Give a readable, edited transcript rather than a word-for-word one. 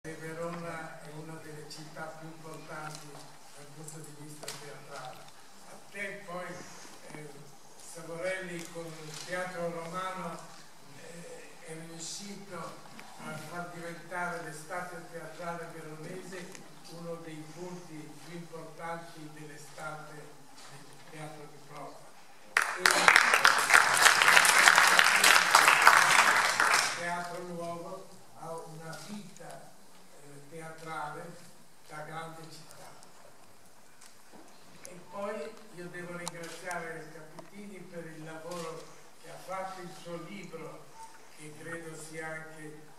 Verona è una delle città più importanti dal punto di vista teatrale. A te poi Savorelli con il teatro romano è riuscito a far diventare l'estate teatrale veronese uno dei punti più importanti dell'estate del teatro di prova. Il teatro nuovo ha una vita teatrale da grande città. E poi io devo ringraziare Capitini per il lavoro che ha fatto, il suo libro, che credo sia anche